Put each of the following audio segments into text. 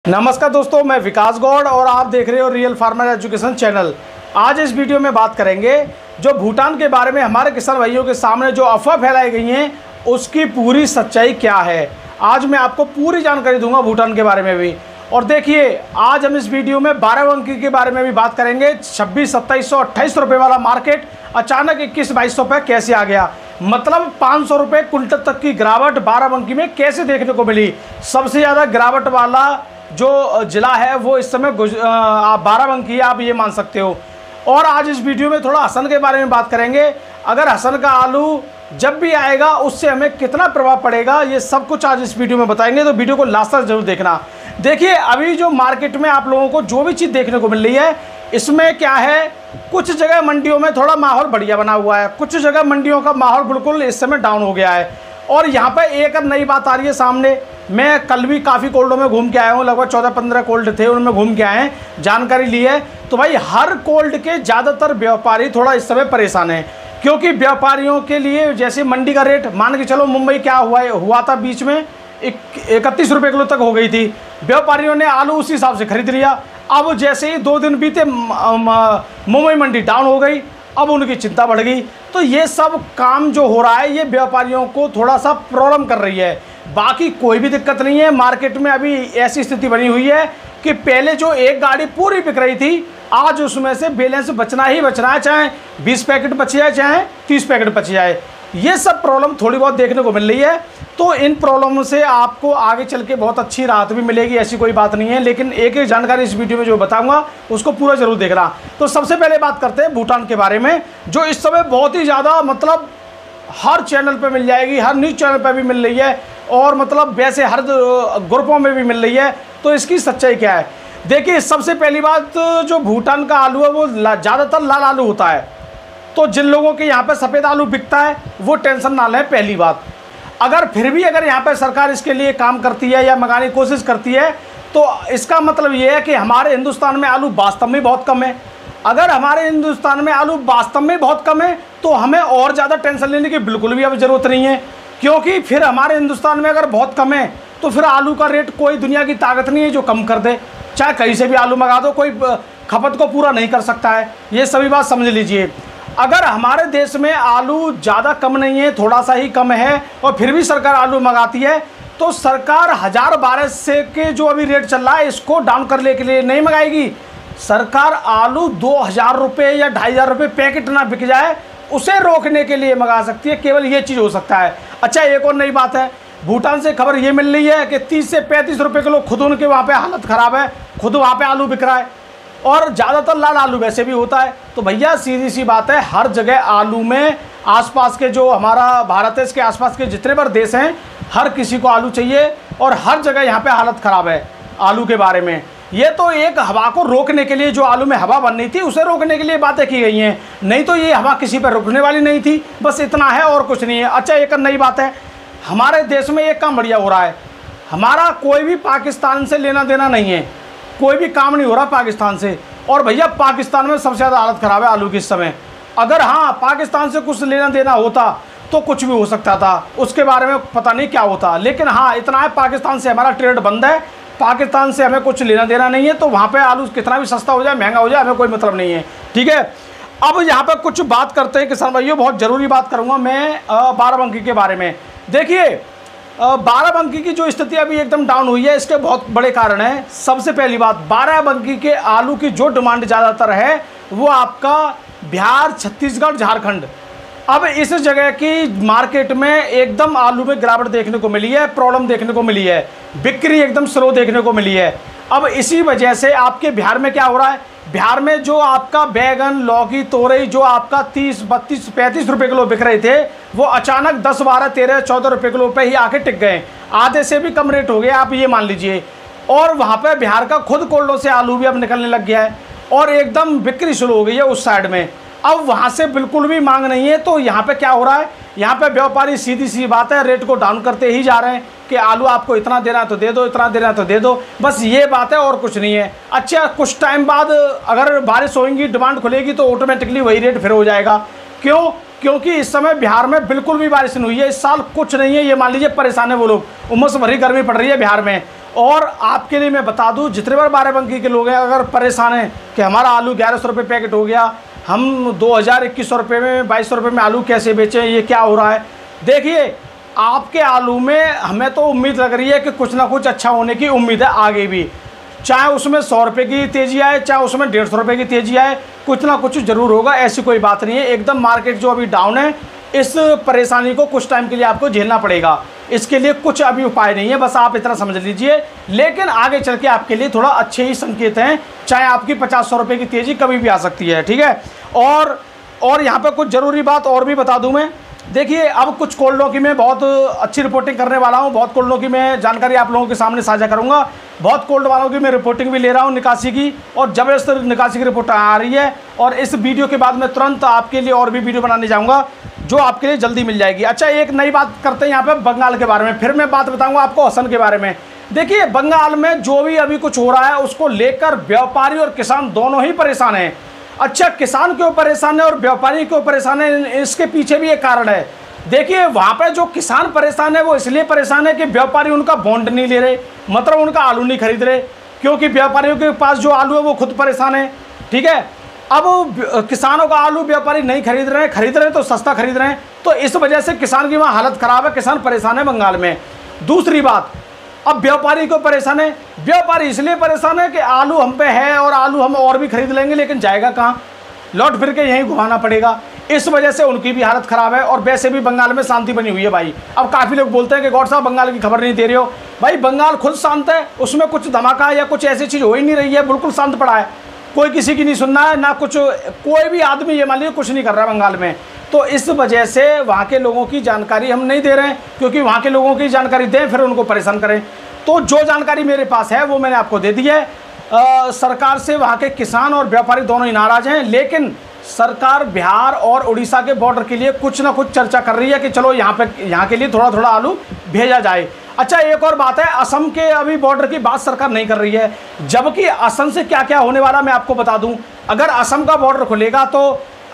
नमस्कार दोस्तों, मैं विकास गौड़ और आप देख रहे हो रियल फार्मर एजुकेशन चैनल। आज इस वीडियो में बात करेंगे जो भूटान के बारे में हमारे किसान भाइयों के सामने जो अफवाह फैलाई गई हैं उसकी पूरी सच्चाई क्या है। आज मैं आपको पूरी जानकारी दूंगा भूटान के बारे में भी। और देखिए, आज हम इस वीडियो में 12 के बारे में भी बात करेंगे। 26, 2700, 2800 रुपये वाला मार्केट अचानक 21-2200 पे कैसे आ गया, मतलब 500 रुपये कुंटल तक की गिरावट 12 में कैसे देखने को मिली। सबसे ज़्यादा गिरावट वाला जो जिला है वो इस समय 12 आप ये मान सकते हो। और आज इस वीडियो में थोड़ा हसन के बारे में बात करेंगे। अगर हसन का आलू जब भी आएगा उससे हमें कितना प्रभाव पड़ेगा, ये सब कुछ आज इस वीडियो में बताएंगे, तो वीडियो को लास्ट तक जरूर देखना। देखिए, अभी जो मार्केट में आप लोगों को जो भी चीज़ देखने को मिल रही है इसमें क्या है, कुछ जगह मंडियों में थोड़ा माहौल बढ़िया बना हुआ है, कुछ जगह मंडियों का माहौल बिल्कुल इस समय डाउन हो गया है। और यहाँ पर एक नई बात आ रही है सामने। मैं कल भी काफ़ी कोल्डों में घूम के आया हूँ, लगभग 14-15 कोल्ड थे, उनमें घूम के आए हैं, जानकारी ली है। तो भाई हर कोल्ड के ज़्यादातर व्यापारी थोड़ा इस समय परेशान हैं, क्योंकि व्यापारियों के लिए जैसे मंडी का रेट मान के चलो, मुंबई क्या हुआ था बीच में 31 रुपये किलो तक हो गई थी। व्यापारियों ने आलू उसी हिसाब से खरीद लिया। अब जैसे ही 2 दिन बीते मुंबई मंडी डाउन हो गई, अब उनकी चिंता बढ़ गई। तो ये सब काम जो हो रहा है ये व्यापारियों को थोड़ा सा प्रॉब्लम कर रही है। बाकी कोई भी दिक्कत नहीं है। मार्केट में अभी ऐसी स्थिति बनी हुई है कि पहले जो एक गाड़ी पूरी बिक रही थी, आज उसमें से बैलेंस बचना ही बचना है, चाहे 20 पैकेट बच जाए चाहे 30 पैकेट बच जाए। ये सब प्रॉब्लम थोड़ी बहुत देखने को मिल रही है। तो इन प्रॉब्लम से आपको आगे चल के बहुत अच्छी राहत भी मिलेगी, ऐसी कोई बात नहीं है। लेकिन एक एक जानकारी इस वीडियो में जो बताऊंगा उसको पूरा जरूर देखना। तो सबसे पहले बात करते हैं भूटान के बारे में, जो इस समय बहुत ही ज़्यादा मतलब हर चैनल पे मिल जाएगी, हर न्यूज़ चैनल पे भी मिल रही है, और मतलब वैसे हर ग्रुपों में भी मिल रही है। तो इसकी सच्चाई क्या है, देखिए। सबसे पहली बात, जो भूटान का आलू है वो ज़्यादातर लाल आलू होता है। तो जिन लोगों के यहाँ पे सफ़ेद आलू बिकता है वो टेंशन ना लें। पहली बात, अगर फिर भी अगर यहाँ पे सरकार इसके लिए काम करती है या मंगाने की कोशिश करती है, तो इसका मतलब ये है कि हमारे हिंदुस्तान में आलू वास्तव में बहुत कम है। अगर हमारे हिंदुस्तान में आलू वास्तव में बहुत कम है तो हमें और ज़्यादा टेंशन लेने की बिल्कुल भी अब ज़रूरत नहीं है, क्योंकि फिर हमारे हिंदुस्तान में अगर बहुत कम है तो फिर आलू का रेट कोई दुनिया की ताकत नहीं है जो कम कर दे। चाहे कहीं से भी आलू मंगा दो, कोई खपत को पूरा नहीं कर सकता है। ये सभी बात समझ लीजिए। अगर हमारे देश में आलू ज़्यादा कम नहीं है, थोड़ा सा ही कम है, और फिर भी सरकार आलू मंगाती है, तो सरकार 1000-1200 के जो अभी रेट चल रहा है इसको डाउन करने के लिए नहीं मंगाएगी। सरकार आलू 2000 रुपये या 2500 रुपये पैकेट ना बिक जाए उसे रोकने के लिए मंगा सकती है। केवल ये चीज़ हो सकता है। अच्छा, एक और नई बात है, भूटान से खबर ये मिल रही है कि 30 से 35 रुपये किलो खुद उनके वहाँ पे हालत ख़राब है, खुद वहाँ पे आलू बिक रहा है, और ज़्यादातर लाल आलू वैसे भी होता है। तो भैया सीधी सी बात है, हर जगह आलू में आसपास के जो हमारा भारत है इसके आसपास के जितने बार देश हैं हर किसी को आलू चाहिए, और हर जगह यहाँ पे हालत ख़राब है आलू के बारे में। ये तो एक हवा को रोकने के लिए, जो आलू में हवा बन रही थी उसे रोकने के लिए बातें की गई हैं, नहीं तो ये हवा किसी पर रुकने वाली नहीं थी। बस इतना है और कुछ नहीं है। अच्छा, एक नई बात है, हमारे देश में एक काम बढ़िया हो रहा है, हमारा कोई भी पाकिस्तान से लेना देना नहीं है, कोई भी काम नहीं हो रहा पाकिस्तान से। और भैया पाकिस्तान में सबसे ज़्यादा हालत ख़राब है आलू की इस समय। अगर हाँ पाकिस्तान से कुछ लेना देना होता तो कुछ भी हो सकता था, उसके बारे में पता नहीं क्या होता। लेकिन हाँ इतना है, पाकिस्तान से हमारा ट्रेड बंद है, पाकिस्तान से हमें कुछ लेना देना नहीं है। तो वहाँ पे आलू कितना भी सस्ता हो जाए महंगा हो जाए हमें कोई मतलब नहीं है, ठीक है। अब यहाँ पे कुछ बात करते हैं किसान भाइयों, बहुत ज़रूरी बात करूँगा मैं 12 के बारे में। देखिए, 12 की जो स्थिति अभी एकदम डाउन हुई है, इसके बहुत बड़े कारण हैं। सबसे पहली बात, 12 के आलू की जो डिमांड ज़्यादातर है वो आपका बिहार, छत्तीसगढ़, झारखंड। अब इस जगह की मार्केट में एकदम आलू में गिरावट देखने को मिली है, प्रॉब्लम देखने को मिली है, बिक्री एकदम स्लो देखने को मिली है। अब इसी वजह से आपके बिहार में क्या हो रहा है, बिहार में जो आपका बैगन, लौकी, तोरई जो आपका 30, 32, 35 रुपये किलो बिक रहे थे वो अचानक 10, 12, 13, 14 रुपये किलो पे ही आके टिक गए। आधे से भी कम रेट हो गया, आप ये मान लीजिए। और वहाँ पे बिहार का खुद कोल्डों से आलू भी अब निकलने लग गया है और एकदम बिक्री शुरू हो गई है उस साइड में। अब वहाँ से बिल्कुल भी मांग नहीं है। तो यहाँ पे क्या हो रहा है, यहाँ पे व्यापारी सीधी सी बात है रेट को डाउन करते ही जा रहे हैं कि आलू आपको इतना देना है तो दे दो, इतना देना है तो दे दो, बस ये बात है और कुछ नहीं है। अच्छा, कुछ टाइम बाद अगर बारिश होगी, डिमांड खुलेगी तो ऑटोमेटिकली वही रेट फिर हो जाएगा। क्यों? क्योंकि इस समय बिहार में बिल्कुल भी बारिश नहीं हुई है इस साल, कुछ नहीं है। ये मान लीजिए परेशान है वो लोग, उमस भरी गर्मी पड़ रही है बिहार में। और आपके लिए मैं बता दूं, जितने बार बाराबंकी के लोग हैं अगर परेशान हैं कि हमारा आलू 1100 रुपये पैकेट हो गया, हम 2021 रुपये में 2200 रुपये में आलू कैसे बेचें, ये क्या हो रहा है। देखिए आपके आलू में हमें तो उम्मीद लग रही है कि कुछ ना कुछ अच्छा होने की उम्मीद है आगे भी, चाहे उसमें 100 रुपये की तेज़ी आए, चाहे उसमें 150 रुपये की तेज़ी आए, कुछ ना कुछ ज़रूर होगा, ऐसी कोई बात नहीं है। एकदम मार्केट जो अभी डाउन है, इस परेशानी को कुछ टाइम के लिए आपको झेलना पड़ेगा, इसके लिए कुछ अभी उपाय नहीं है, बस आप इतना समझ लीजिए। लेकिन आगे चल के आपके लिए थोड़ा अच्छे ही संकेत हैं, चाहे आपकी 50-100 रुपये की तेज़ी कभी भी आ सकती है, ठीक है। और यहाँ पर कुछ ज़रूरी बात और भी बता दूँ मैं। देखिए अब कुछ कोल्डों की मैं बहुत अच्छी रिपोर्टिंग करने वाला हूँ, बहुत कोल्डों की मैं जानकारी आप लोगों के सामने साझा करूँगा, बहुत कोल्ड वालों की मैं रिपोर्टिंग भी ले रहा हूँ निकासी की, और ज़बरदस्त निकासी की रिपोर्ट आ रही है। और इस वीडियो के बाद मैं तुरंत आपके लिए और भी वीडियो बनाने जाऊँगा जो आपके लिए जल्दी मिल जाएगी। अच्छा, एक नई बात करते हैं यहाँ पर बंगाल के बारे में, फिर मैं बात बताऊँगा आपको असम के बारे में। देखिए बंगाल में जो भी अभी कुछ हो रहा है उसको लेकर व्यापारी और किसान दोनों ही परेशान हैं। अच्छा, किसान क्यों परेशान है और व्यापारी क्यों परेशान है, इसके पीछे भी एक कारण है। देखिए वहाँ पे जो किसान परेशान है वो इसलिए परेशान है कि व्यापारी उनका बॉन्ड नहीं ले रहे, मतलब उनका आलू नहीं खरीद रहे, क्योंकि व्यापारियों के पास जो आलू है वो खुद परेशान है, ठीक है। अब किसानों का आलू व्यापारी नहीं खरीद रहे हैं तो सस्ता खरीद रहे हैं, तो इस वजह से किसान की वहाँ हालत ख़राब है, किसान परेशान है बंगाल में। दूसरी बात, अब व्यापारी को परेशान है, व्यापारी इसलिए परेशान है कि आलू हम पे है और आलू हम और भी खरीद लेंगे, लेकिन जाएगा कहाँ, लौट फिर के यहीं घुमाना पड़ेगा, इस वजह से उनकी भी हालत ख़राब है। और वैसे भी बंगाल में शांति बनी हुई है भाई। अब काफ़ी लोग बोलते हैं कि गौड साहब बंगाल की खबर नहीं दे रहे हो, भाई बंगाल खुद शांत है, उसमें कुछ धमाका या कुछ ऐसी चीज़ हो ही नहीं रही है, बिल्कुल शांत पड़ा है, कोई किसी की नहीं सुनना है ना कुछ, कोई भी आदमी ये मान लीजिए कुछ नहीं कर रहा है बंगाल में। तो इस वजह से वहाँ के लोगों की जानकारी हम नहीं दे रहे हैं, क्योंकि वहाँ के लोगों की जानकारी दें फिर उनको परेशान करें। तो जो जानकारी मेरे पास है वो मैंने आपको दे दी है। सरकार से वहाँ के किसान और व्यापारी दोनों ही नाराज़ हैं, लेकिन सरकार बिहार और उड़ीसा के बॉर्डर के लिए कुछ ना कुछ चर्चा कर रही है कि चलो यहाँ के लिए थोड़ा थोड़ा आलू भेजा जाए। अच्छा, एक और बात है, असम के अभी बॉर्डर की बात सरकार नहीं कर रही है, जबकि असम से क्या क्या होने वाला मैं आपको बता दूं। अगर असम का बॉर्डर खुलेगा तो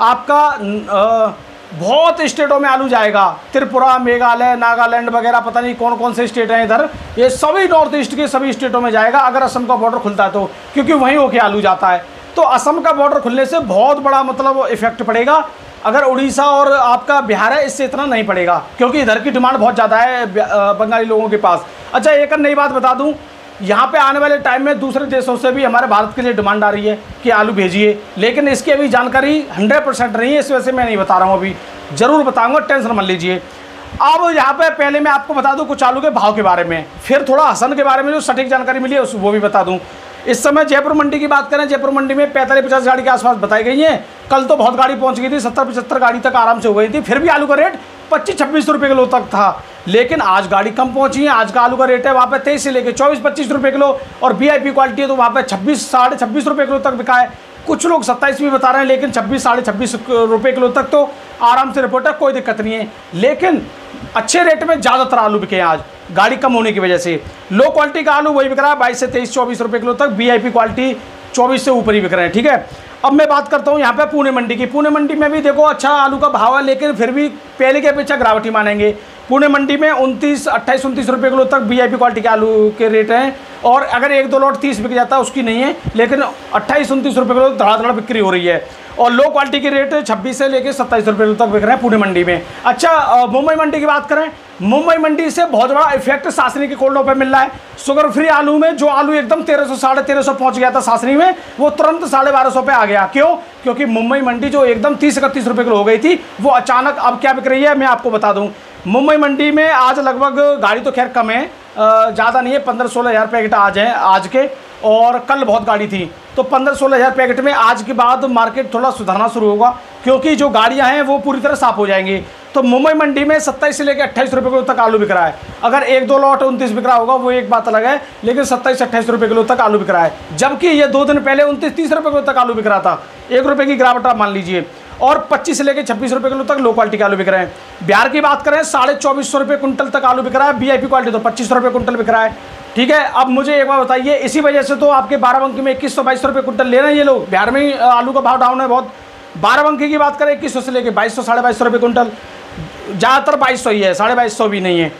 आपका बहुत स्टेटों में आलू जाएगा, त्रिपुरा, मेघालय, नागालैंड वगैरह, पता नहीं कौन कौन से स्टेट हैं इधर, ये सभी नॉर्थ ईस्ट के सभी स्टेटों में जाएगा अगर असम का बॉर्डर खुलता है तो, क्योंकि वहीं होके आलू जाता है। तो असम का बॉर्डर खुलने से बहुत बड़ा मतलब इफेक्ट पड़ेगा। अगर उड़ीसा और आपका बिहार है इससे इतना नहीं पड़ेगा, क्योंकि इधर की डिमांड बहुत ज़्यादा है बंगाली लोगों के पास। अच्छा, एक नई बात बता दूं, यहाँ पे आने वाले टाइम में दूसरे देशों से भी हमारे भारत के लिए डिमांड आ रही है कि आलू भेजिए, लेकिन इसकी अभी जानकारी 100% नहीं है, इस वजह से मैं नहीं बता रहा हूँ, अभी ज़रूर बताऊँगा, टेंशन मत लीजिए। अब यहाँ पे पहले मैं आपको बता दूँ कुछ आलू के भाव के बारे में, फिर थोड़ा हसन के बारे में जो सटीक जानकारी मिली है वो भी बता दूँ। इस समय जयपुर मंडी की बात करें, जयपुर मंडी में 45-50 गाड़ी के आसपास बताई गई है। कल तो बहुत गाड़ी पहुंच गई थी, 70-75 गाड़ी तक आराम से हो गई थी, फिर भी आलू का रेट 25-26 रुपये किलो तक था। लेकिन आज गाड़ी कम पहुंची है, आज का आलू का रेट है वहाँ पे 23 से लेकर 24-25 रुपये किलो, और VIP क्वालिटी है तो वहाँ पे 26-26.5 रुपये किलो तक बिका है। कुछ लोग 27 भी बता रहे हैं, लेकिन 26-26.5 रुपये किलो तक तो आराम से रिपोर्ट है, कोई दिक्कत नहीं है। लेकिन अच्छे रेट में ज़्यादातर आलू बिके हैं आज, गाड़ी कम होने की वजह से। लो क्वालिटी का आलू वही बिक रहा है 22 से 23-24 रुपये किलो तक, VIP क्वालिटी 24 से ऊपर ही बिक रहे हैं, ठीक है। अब मैं बात करता हूँ यहाँ पे पुणे मंडी की। पुणे मंडी में भी देखो अच्छा आलू का भाव है, लेकिन फिर भी पहले के अपेक्षा गिरावट ही मानेंगे। पुणे मंडी में 28-29 रुपये किलो तक VIP क्वालिटी के आलू के रेट हैं, और अगर 1-2 लॉट 30 बिक जाता है उसकी नहीं है, लेकिन 28-29 रुपये किलो धड़ाधड़ बिक्री हो रही है। और लो क्वालिटी के रेट 26 से लेकर 27 रुपये तक बिक रहे हैं पुणे मंडी में। अच्छा, मुंबई मंडी की बात करें, मुंबई मंडी से बहुत बड़ा इफेक्ट सासनी के कोल्डों पे मिल रहा है। शुगर फ्री आलू में जो आलू एकदम 1300-1350 पहुंच गया था सासनी में, वो तुरंत 1250 पे आ गया। क्यों? क्योंकि मुंबई मंडी जो एकदम 30-31 रुपये किलो हो गई थी, वो अचानक अब क्या बिक रही है मैं आपको बता दूं। मुंबई मंडी में आज लगभग, गाड़ी तो खैर कम है, ज़्यादा नहीं है, 15-16 हज़ार पैकेट आज हैं आज के, और कल बहुत गाड़ी थी, तो 15-16 हज़ार पैकेट में आज के बाद मार्केट थोड़ा सुधरना शुरू होगा, क्योंकि जो गाड़ियां हैं वो पूरी तरह साफ हो जाएंगी। तो मुंबई मंडी में 27 से लेकर 28 रुपये किलो तक आलू बिक रहा है। अगर 1-2 लॉट 29 बिक रहा होगा वो एक बात अलग है, लेकिन 27-28 रुपये किलो तक आलू बिक रहा है, जबकि ये 2 दिन पहले 29-30 रुपये किलो तक आलू बिक रहा था। 1 रुपये की गिरावट आप मान लीजिए, और 25 से लेकर 26 रुपये किलो तक लो क्वालिटी के आलू बिक रहे हैं। बिहार की बात करें 2450 रुपये कुंटल तक आलू बिक रहा है, VIP क्वालिटी तो 25 रुपये कुंटल बिक रहा है, ठीक है। अब मुझे एक बार बताइए, इसी वजह से तो आपके बाराबंकी में 2100-2200 रुपये कुंटल ले रहे हैं ये लोग। बिहार में ही आलू का भाव डाउन है बहुत। बाराबंकी की बात करें 2100 से लेकर 2200-2250 रुपये कुंटल, ज़्यादातर 2200 ही है, 2250 भी नहीं है।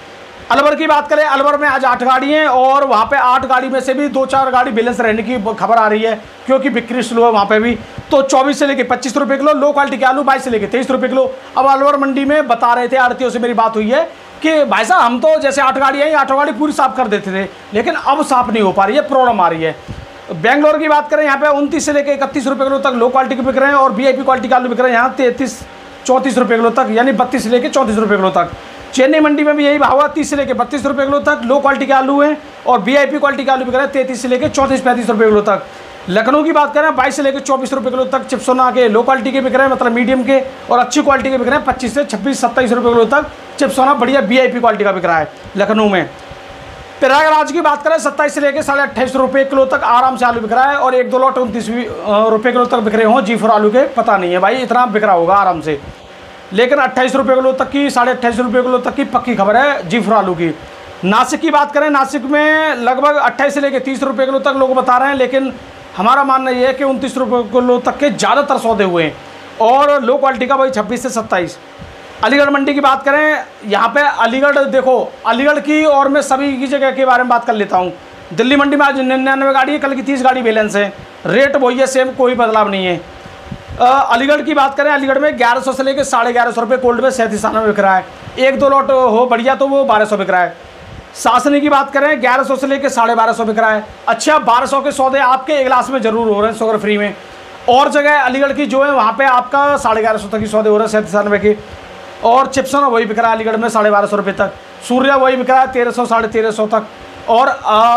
अलवर की बात करें, अलवर में आज 8 गाड़ी हैं और वहाँ पे 8 गाड़ी में से भी 2-4 गाड़ी बैलेंस रहने की खबर आ रही है, क्योंकि बिक्री स्लो है वहाँ पे भी। तो 24 से लेके 25 रुपये किलो लो क्वालिटी के आलू, 22 से लेके 23 रुपये किलो। अब अलवर मंडी में बता रहे थे, आड़तियों से मेरी बात हुई है कि भाई साहब हम तो जैसे 8 गाड़ी आई, 8 गाड़ी पूरी साफ कर देते थे, लेकिन अब साफ नहीं हो पा रही है, प्रॉब्लम आ रही है। बेंगलोर की बात करें, यहाँ पे 29 से लेकर 31 रुपये किलो तक लो क्वालिटी के बिक रहे हैं और VIP क्वालिटी के आलू बिक रहे हैं यहाँ 33-34 रुपये किलो तक, यानी 32 से लेकर 34 रुपये किलो तक। चेन्नई मंडी में भी यही भाव है, 30 से लेकर 32 रुपये किलो तक लो क्वालिटी के आलू हैं और VIP क्वालिटी के आलू बिक रहे हैं 33 से लेकर 34-35 रुपये किलो तक। लखनऊ की बात करें, 22 से लेकर 24 रुपये किलो तक चिप्सोना के लो क्वालिटी के बिक रहे हैं, मतलब मीडियम के, और अच्छी क्वालिटी के बिक रहे हैं 25 से 26-27 रुपये किलो तक। चिप्सोना बढ़िया VIP क्वालिटी का बिक रहा है लखनऊ में। प्रयागराज की बात करें, 27 से लेकर 28.5 रुपये किलो तक आराम से आलू बिक रहा है और 1-2 लॉट 29 रुपये किलो तक बिक रहे हों G4 आलू के, पता नहीं है भाई, इतना बिक रहा होगा आराम से। लेकिन 28 रुपये किलो तक की, 28.5 रुपये किलो तक की पक्की खबर है G4 आलू की। नासिक की बात करें, नासिक में लगभग 28 से लेकर 30 रुपये किलो तक लोग बता रहे हैं, लेकिन हमारा मानना यह है कि 29 रुपये किलो तक के ज़्यादातर सौदे हुए हैं और लो क्वालिटी का भाई 26 से 27। अलीगढ़ मंडी की बात करें, यहाँ पे अलीगढ़ देखो, अलीगढ़ की और मैं सभी की जगह के बारे में बात कर लेता हूँ। दिल्ली मंडी में आज 99 गाड़ी है, कल की 30 गाड़ी बैलेंस है, रेट वही है सेम, कोई बदलाव नहीं है। अलीगढ़ की बात करें, अलीगढ़ में 1100 से लेकर 1150 रुपये कोल्ड में 37 में बिक रहा है। 1-2 लॉट हो बढ़िया तो वो 1200 बिक रहा है। सासनी की बात करें, 1100 से लेकर 1250 बिक रहा है। अच्छा, 1200 के सौदे आपके एक ग्लास में जरूर हो रहे हैं शुगर फ्री में। और जगह अलीगढ़ की जो है वहाँ पे आपका 1150 तक की सौदे हो रहे हैं 37 की। और चिप्सोना वही बिक रहा है अलीगढ़ में 1250 रुपये तक। सूर्या वही बिक रहा है 1300-1350 तक। और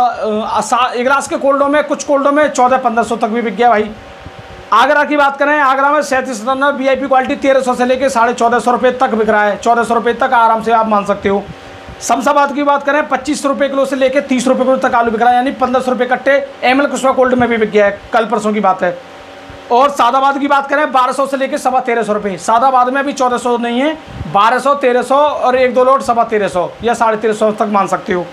एक ग्लास के कोल्डों में, कुछ कोल्डों में 1400-1500 तक भी बिक गया भाई। आगरा की बात करें, आगरा में 37 VIP क्वालिटी 1300 से लेकर 1450 रुपये तक बिक रहा है, 1400 रुपये तक आराम से आप मान सकते हो। शमशाबाद की बात करें, 25 रुपये किलो से लेकर 30 रुपये किलो तक आलू बिक रहा है, यानी 1500 रुपये कट्टे। ML कुशवा कोल्ड में भी बिक गया है, कल परसों की बात है। और सादाबाद की बात करें, 1200 से लेकर 1350 रुपये। सादाबाद में अभी 1400 नहीं है, 1200, 1300 और 1-2 लोट 1350 या 1350 तक मान सकते हो।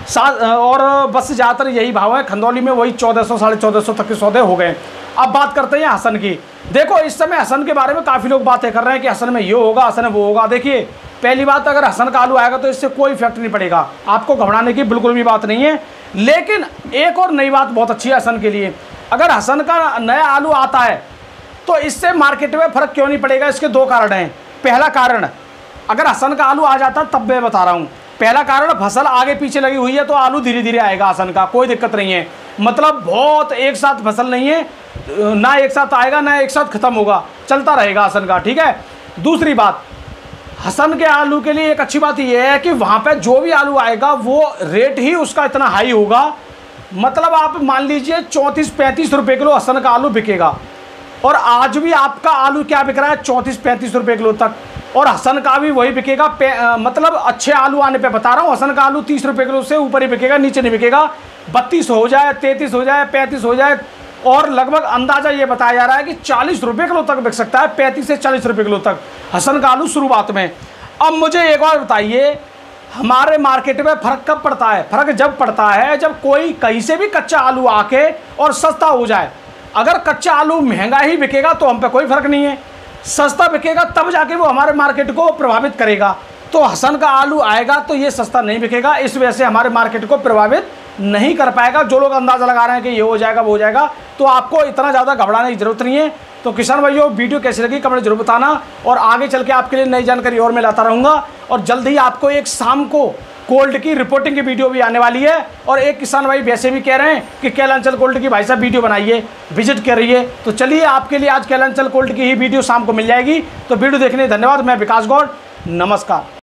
और बस ज़्यादातर यही भाव है। खंदौली में वही 1400-1450 तक के सौदे हो गए। अब बात करते हैं हसन की। देखो, इस समय हसन के बारे में काफ़ी लोग बातें कर रहे हैं कि हसन में ये होगा, हसन में वो होगा। देखिए, पहली बात, अगर हसन का आलू आएगा तो इससे कोई इफेक्ट नहीं पड़ेगा, आपको घबराने की बिल्कुल भी बात नहीं है। लेकिन एक और नई बात बहुत अच्छी है हसन के लिए, अगर हसन का नया आलू आता है तो इससे मार्केट में फ़र्क क्यों नहीं पड़ेगा? इसके 2 कारण हैं। पहला कारण, अगर हसन का आलू आ जाता तब मैं बता रहा हूँ, पहला कारण, फसल आगे पीछे लगी हुई है तो आलू धीरे धीरे आएगा हसन का, कोई दिक्कत नहीं है। मतलब बहुत एक साथ फसल नहीं है, ना एक साथ आएगा ना एक साथ ख़त्म होगा, चलता रहेगा हसन का, ठीक है। दूसरी बात, हसन के आलू के लिए एक अच्छी बात यह है कि वहाँ पे जो भी आलू आएगा वो रेट ही उसका इतना हाई होगा। मतलब आप मान लीजिए 34-35 रुपये किलो हसन का आलू बिकेगा। और आज भी आपका आलू क्या बिक रहा है? 34-35 रुपये किलो तक। और हसन का भी वही बिकेगा। मतलब अच्छे आलू आने पे बता रहा हूँ, हसन का आलू 30 रुपये किलो से ऊपर ही बिकेगा, नीचे नहीं बिकेगा। 32 हो जाए, 33 हो जाए, 35 हो जाए, और लगभग अंदाजा ये बताया जा रहा है कि 40 रुपये किलो तक बिक सकता है, 35 से 40 रुपये किलो तक हसन का आलू शुरुआत में। अब मुझे एक और बताइए, हमारे मार्केट में फ़र्क कब पड़ता है? फ़र्क जब पड़ता है जब कोई कहीं से भी कच्चा आलू आके और सस्ता हो जाए। अगर कच्चा आलू महंगा ही बिकेगा तो हम पे कोई फ़र्क नहीं है, सस्ता बिकेगा तब जाके वो हमारे मार्केट को प्रभावित करेगा। तो हसन का आलू आएगा तो ये सस्ता नहीं बिकेगा, इस वजह से हमारे मार्केट को प्रभावित नहीं कर पाएगा। जो लोग अंदाज़ा लगा रहे हैं कि ये हो जाएगा वो हो जाएगा, तो आपको इतना ज़्यादा घबराने की ज़रूरत नहीं है। तो किसान भाइयों, वीडियो कैसी लगी कमेंट जरूर बताना, और आगे चल के आपके लिए नई जानकारी और मैं लाता रहूँगा। और जल्द ही आपको एक शाम को कोल्ड की रिपोर्टिंग की वीडियो भी आने वाली है। और एक किसान भाई वैसे भी कह रहे हैं कि कैलांचल कोल्ड की भाई साहब वीडियो बनाइए, विजिट करिए। तो चलिए, आपके लिए आज कैलांचल कोल्ड की ही वीडियो शाम को मिल जाएगी। तो वीडियो देखने धन्यवाद। मैं विकास गौड़, नमस्कार।